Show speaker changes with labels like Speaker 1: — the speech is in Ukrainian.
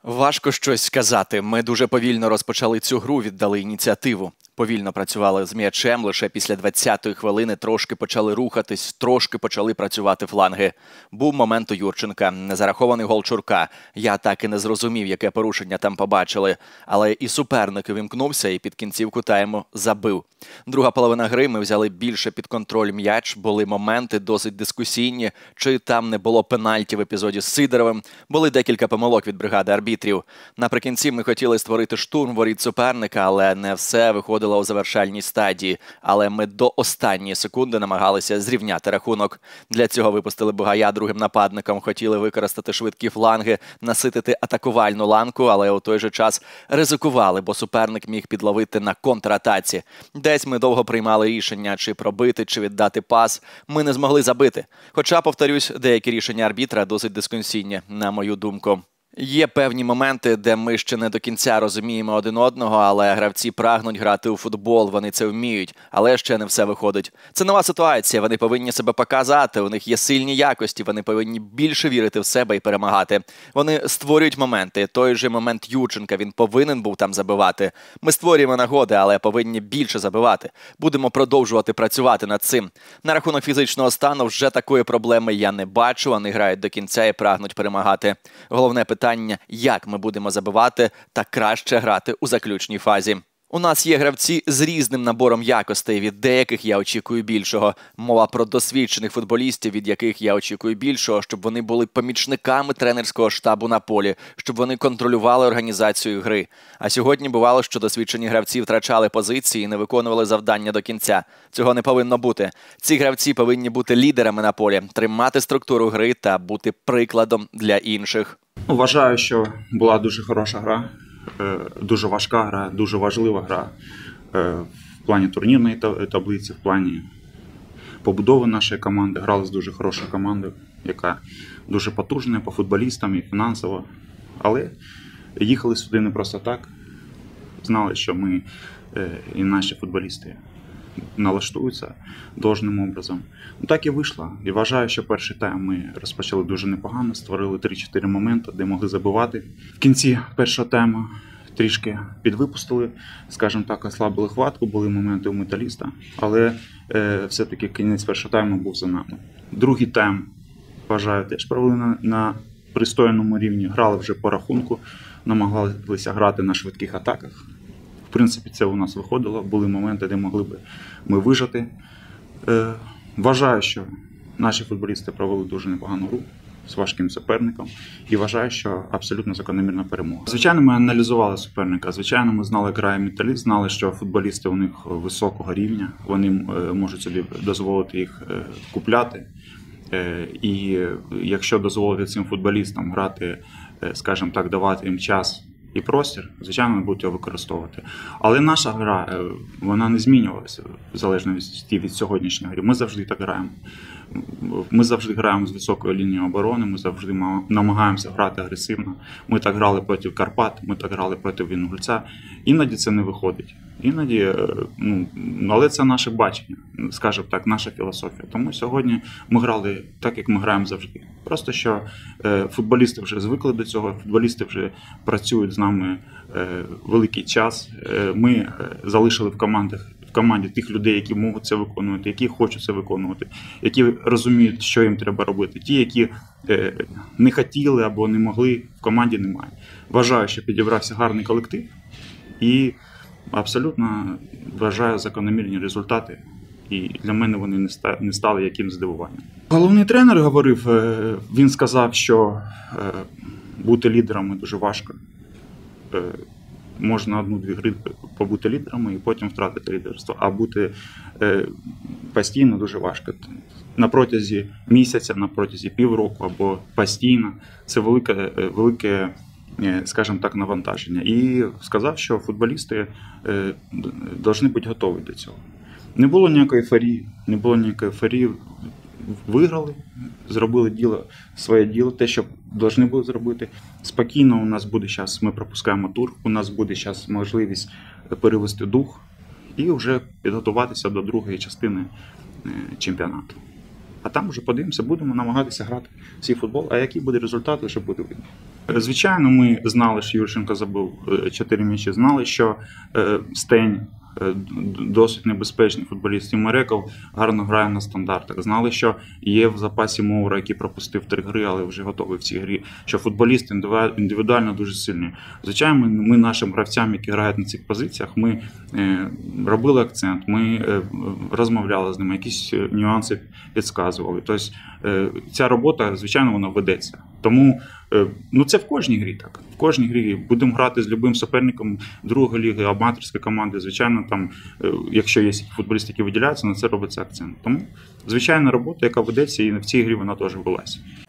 Speaker 1: Важко щось сказати. Ми дуже повільно розпочали цю гру, віддали ініціативу. Повільно працювали з м'ячем, лише після 20-ї хвилини трошки почали рухатись, трошки почали працювати фланги. Був момент у Юрченка, незарахований гол Чурка. Я так і не зрозумів, яке порушення там побачили. Але і суперник вімкнувся і під кінцівку тайму забив. Друга половина гри ми взяли більше під контроль м'яч, були моменти досить дискусійні, чи там не було пенальті в епізоді з Сидоровим, були декілька помилок від бригади арбітрів. Наприкінці ми хотіли створити штурм воріт суперника, але не все виходило у завершальній стадії. Але ми до останньої секунди намагалися зрівняти рахунок. Для цього випустили Бугая другим нападником, хотіли використати швидкі фланги, наситити атакувальну ланку, але у той же час ризикували, бо суперник міг підловити на контратаці. Десь ми довго приймали рішення, чи пробити, чи віддати пас. Ми не змогли забити. Хоча, повторюсь, деякі рішення арбітра досить дискусійні, на мою думку. Є певні моменти, де ми ще не до кінця розуміємо один одного, але гравці прагнуть грати у футбол, вони це вміють, але ще не все виходить. Це нова ситуація, вони повинні себе показати, у них є сильні якості, вони повинні більше вірити в себе і перемагати. Вони створюють моменти, той же момент Юрченка, він повинен був там забивати. Ми створюємо нагоди, але повинні більше забивати. Будемо продовжувати працювати над цим. На рахунок фізичного стану вже такої проблеми я не бачу, вони грають до кінця і прагнуть перемагати. Головне питання, як ми будемо забивати та краще грати у заключній фазі. У нас є гравці з різним набором якостей, від деяких я очікую більшого. Мова про досвідчених футболістів, від яких я очікую більшого, щоб вони були помічниками тренерського штабу на полі, щоб вони контролювали організацію гри. А сьогодні бувало, що досвідчені гравці втрачали позиції і не виконували завдання до кінця. Цього не повинно бути. Ці гравці повинні бути лідерами на полі, тримати структуру гри та бути прикладом для інших.
Speaker 2: Вважаю, що була дуже хороша гра, дуже важка гра, дуже важлива гра в плані турнірної таблиці, в плані побудови нашої команди. Грали з дуже хорошою командою, яка дуже потужна по футболістам і фінансово. Але їхали сюди не просто так. Знали, що ми і наші футболісти налаштуються должним образом. Так і вийшло. І вважаю, що перший тайм ми розпочали дуже непогано, створили 3-4 моменти, де могли забивати. В кінці першого тайму трішки підвипустили, скажімо так, ослабили хватку, були моменти у Металіста, але все-таки кінець першого тайму був за нами. Другий тайм, вважаю, теж провели на пристойному рівні, грали вже по рахунку, намагалися грати на швидких атаках. В принципі, це у нас виходило, були моменти, де могли б ми вижити. Вважаю, що наші футболісти провели дуже непогану гру з важким суперником і вважаю, що абсолютно закономірна перемога. Звичайно, ми аналізували суперника, звичайно, ми знали, як грає Металіст, знали, що футболісти у них високого рівня, вони можуть собі дозволити їх купляти. І якщо дозволити цим футболістам грати, скажімо так, давати їм час і простір, звичайно, будуть його використовувати. Але наша гра, вона не змінювалася в залежності від сьогоднішньої гри. Ми завжди так граємо. Ми завжди граємо з високою лінією оборони, ми завжди намагаємося грати агресивно. Ми так грали проти Карпат, ми так грали проти Інгульця. Іноді це не виходить. Іноді, але це наше бачення, скажімо так, наша філософія. Тому сьогодні ми грали так, як ми граємо завжди. Просто що футболісти вже звикли до цього, футболісти вже працюють з нами великий час. Ми залишили в команді тих людей, які можуть це виконувати, які хочуть це виконувати, які розуміють, що їм треба робити. Ті, які не хотіли або не могли, в команді немає. Вважаю, що підібрався гарний колектив і абсолютно вважаю закономірні результати. І для мене вони не стали якимось здивуванням. Головний тренер говорив, він сказав, що бути лідерами дуже важко. Можна одну-дві гри побути лідерами і потім втратити лідерство, а бути постійно дуже важко. На протязі місяця, на протязі півроку або постійно це велике, скажімо так, навантаження. І сказав, що футболісти повинні бути готові до цього. Не було ніякої ейфорії, виграли, зробили своє діло, те, що повинні були зробити. Спокійно у нас буде зараз, ми пропускаємо тур, у нас буде зараз можливість перевести дух і вже підготуватися до другої частини чемпіонату. А там вже подивимося, будемо намагатися грати в цей футбол, а який буде результат, вже буде видно. Звичайно, ми знали, що Юрченко забив 4 м'ячі, знали, що Стень досить небезпечний футболіст, і Мареков гарно грає на стандартах. Знали, що є в запасі Моура, який пропустив 3 гри, але вже готовий в цій грі, що футболіст індивідуально дуже сильний. Звичайно, ми нашим гравцям, які грають на цих позиціях, ми робили акцент, ми розмовляли з ними, якісь нюанси підказували. Тобто ця робота, звичайно, вона ведеться. Тому це в кожній грі так. В кожній грі будемо грати з будь-яким суперником другої ліги, аматорської команди. Звичайно, там, якщо є футболісти, які виділяються, на це робиться акцент. Тому звичайна робота, яка ведеться, і в цій грі вона теж велася.